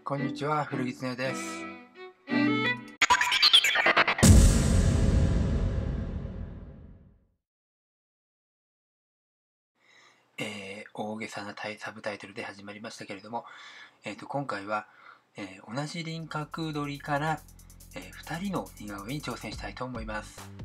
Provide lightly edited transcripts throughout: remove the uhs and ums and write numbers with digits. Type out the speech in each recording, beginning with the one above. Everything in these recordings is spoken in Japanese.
こんにちは、古着つねです。大げさなサブタイトルで始まりましたけれども、今回は、同じ輪郭取りから、2人の似顔絵に挑戦したいと思います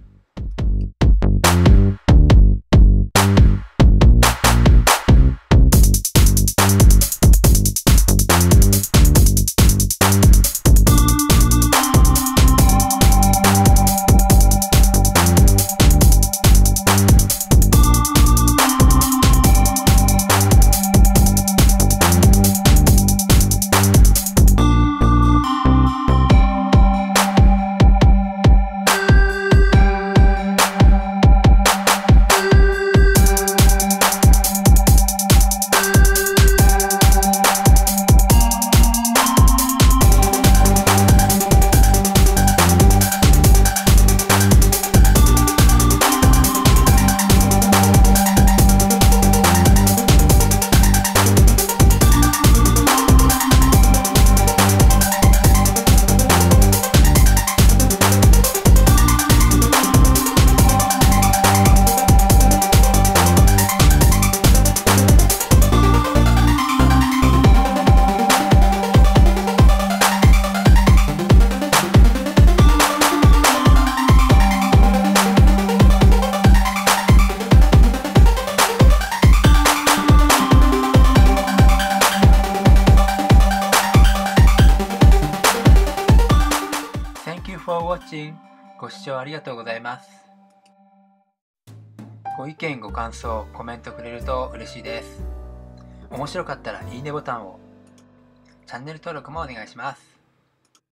。Thank you for watching. ご視聴ありがとうございます。ご意見ご感想コメントくれると嬉しいです。面白かったらいいねボタンを、チャンネル登録もお願いします。